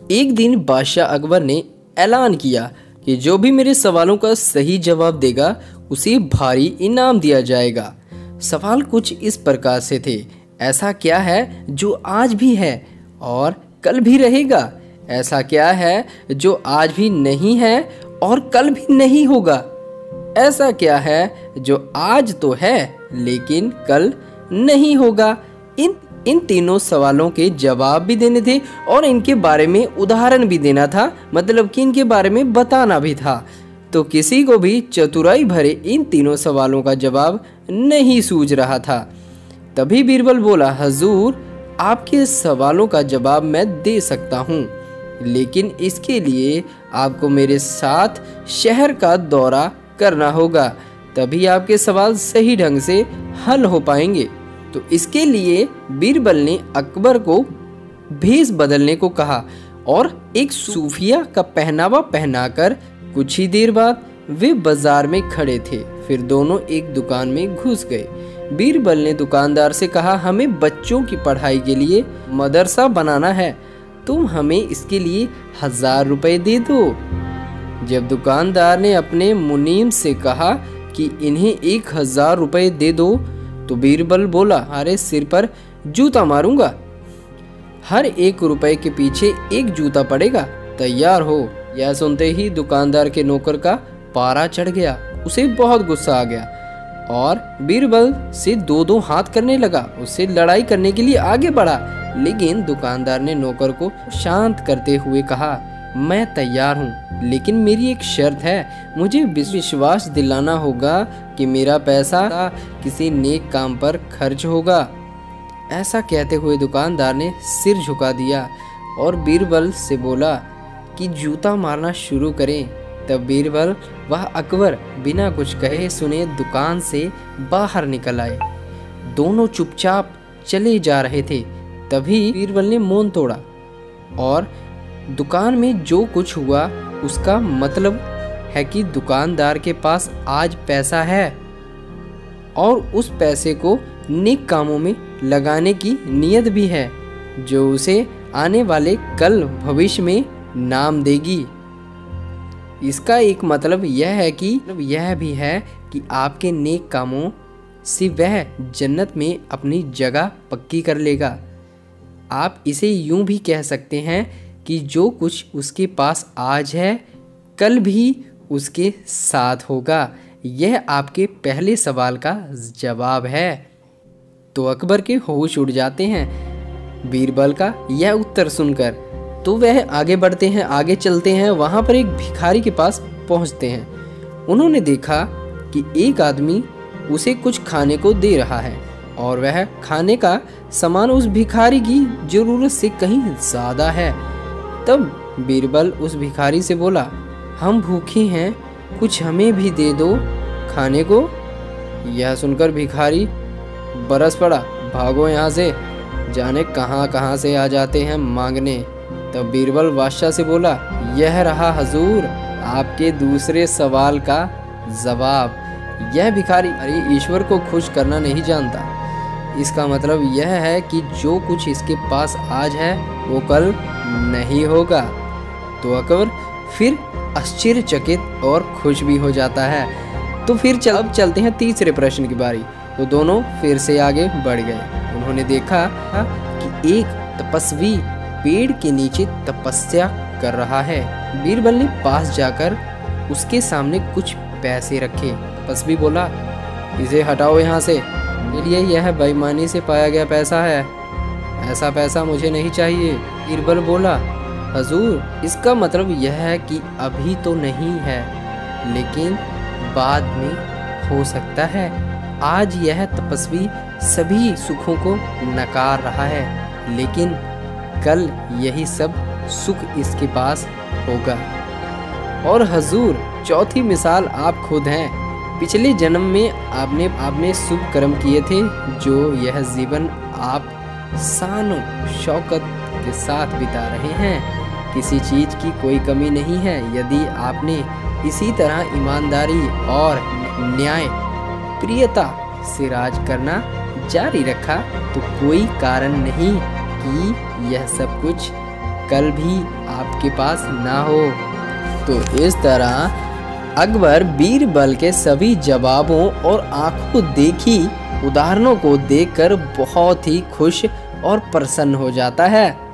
एक दिन बादशाह अकबर ने ऐलान किया कि जो भी मेरे सवालों का सही जवाब देगा उसे भारी इनाम दिया जाएगा। सवाल कुछ इस प्रकार से थे। ऐसा क्या है जो आज भी है और कल भी रहेगा? ऐसा क्या है जो आज भी नहीं है और कल भी नहीं होगा? ऐसा क्या है जो आज तो है लेकिन कल नहीं होगा? इन तीनों सवालों के जवाब भी देने थे और इनके बारे में उदाहरण भी देना था, मतलब कि इनके बारे में बताना भी था। तो किसी को भी चतुराई भरे इन तीनों सवालों का जवाब नहीं सूझ रहा था। तभी बीरबल बोला, हजूर, आपके सवालों का जवाब मैं दे सकता हूँ, लेकिन इसके लिए आपको मेरे साथ शहर का दौरा करना होगा, तभी आपके सवाल सही ढंग से हल हो पाएंगे। तो इसके लिए बीरबल ने अकबर को भेष बदलने को कहा और एक सूफिया का पहनावा पहनाकर कुछ ही देर बाद वे बाजार में खड़े थे। फिर दोनों एक दुकान में घुस गए। बीरबल ने दुकानदार से कहा, हमें बच्चों की पढ़ाई के लिए मदरसा बनाना है, तुम हमें इसके लिए 1000 रुपए दे दो। जब दुकानदार ने अपने मुनीम से कहा कि इन्हें 1000 रुपए दे दो, तो बीरबल बोला, अरे सिर पर जूता मारूंगा, हर 1 रुपए के पीछे 1 जूता पड़ेगा, तैयार हो। यह सुनते ही दुकानदार के नौकर का पारा चढ़ गया। उसे बहुत गुस्सा आ गया और बीरबल से 2-2 हाथ करने लगा। उससे लड़ाई करने के लिए आगे बढ़ा, लेकिन दुकानदार ने नौकर को शांत करते हुए कहा, मैं तैयार हूँ, लेकिन मेरी एक शर्त है, मुझे विश्वास दिलाना होगा कि मेरा पैसा किसी नेक काम पर खर्च होगा। ऐसा कहते हुए दुकानदार ने सिर झुका दिया और बीरबल से बोला कि जूता मारना शुरू करें। तब बीरबल वह अकबर बिना कुछ कहे सुने दुकान से बाहर निकल आए। दोनों चुपचाप चले जा रहे थे। तभी बीरबल ने मौन तोड़ा और दुकान में जो कुछ हुआ उसका मतलब है कि दुकानदार के पास आज पैसा है और उस पैसे को नेक कामों में लगाने की नीयत भी है, जो उसे आने वाले कल भविष्य में नाम देगी। इसका एक मतलब यह भी है कि आपके नेक कामों से वह जन्नत में अपनी जगह पक्की कर लेगा। आप इसे यूं भी कह सकते हैं कि जो कुछ उसके पास आज है कल भी उसके साथ होगा। यह आपके पहले सवाल का जवाब है। तो अकबर के होश उड़ जाते हैं बीरबल का यह उत्तर सुनकर। तो वह आगे बढ़ते हैं, आगे चलते हैं। वहाँ पर एक भिखारी के पास पहुँचते हैं। उन्होंने देखा कि एक आदमी उसे कुछ खाने को दे रहा है और वह खाने का सामान उस भिखारी की जरूरत से कहीं ज़्यादा है। तब बीरबल उस भिखारी से बोला, हम भूखे हैं, कुछ हमें भी दे दो खाने को। यह सुनकर भिखारी बरस पड़ा, भागो यहाँ से, जाने कहाँ कहाँ से आ जाते हैं मांगने। तब बीरबल बादशाह से बोला, यह रहा हजूर आपके दूसरे सवाल का जवाब। यह भिखारी ईश्वर को खुश करना नहीं जानता। इसका मतलब यह है कि जो कुछ इसके पास आज है वो कल नहीं होगा। तो अकबर फिर आश्चर्यचकित और खुश भी हो जाता है। तो फिर अब चलते हैं तीसरे प्रश्न की बारी। तो दोनों फिर से आगे बढ़ गए। उन्होंने देखा कि एक तपस्वी पेड़ के नीचे तपस्या कर रहा है। बीरबल ने पास जाकर उसके सामने कुछ पैसे रखे। तपस्वी बोला, इसे हटाओ यहाँ से, मेरे लिए यह बेईमानी से पाया गया पैसा है, ऐसा पैसा मुझे नहीं चाहिए। बीरबल बोला, हजूर इसका मतलब यह है कि अभी तो नहीं है, लेकिन बाद में हो सकता है। आज यह तपस्वी सभी सुखों को नकार रहा है, लेकिन कल यही सब सुख इसके पास होगा। और हजूर चौथी मिसाल आप खुद हैं। पिछले जन्म में आपने शुभ कर्म किए थे, जो यह जीवन आप शान शौकत के साथ बिता रहे हैं। किसी चीज़ की कोई कमी नहीं है। यदि आपने इसी तरह ईमानदारी और न्याय प्रियता से राज करना जारी रखा तो कोई कारण नहीं कि यह सब कुछ कल भी आपके पास ना हो। तो इस तरह अकबर बीरबल के सभी जवाबों और आंखों देखी उदाहरणों को देखकर बहुत ही खुश और प्रसन्न हो जाता है।